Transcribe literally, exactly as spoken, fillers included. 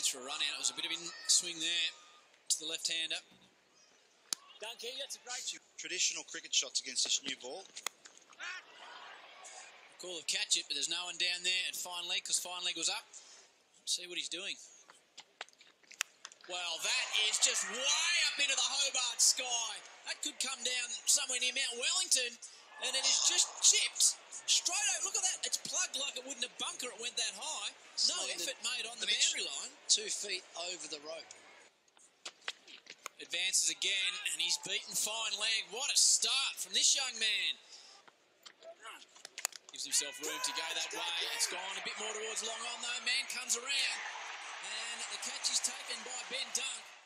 goes for a run out. It was a bit of a swing there to the left-hander. Dunkey, that's a great shot. Traditional cricket shots against this new ball. Call of catch it, but there's no one down there at fine leg because fine leg was up. Let's see what he's doing. Well, that is just way up into the Hobart sky. That could come down somewhere near Mount Wellington, and it is just chipped straight out. Look at that. It's plugged like it wouldn't have bunker. It went that high. No effort made on the boundary line. Two feet over the rope. Advances again, and he's beaten fine leg. What a start from this young man. Gives himself room to go that way. It's gone a bit more towards long on though. Man comes around, and the catch is taken by Ben Dunk.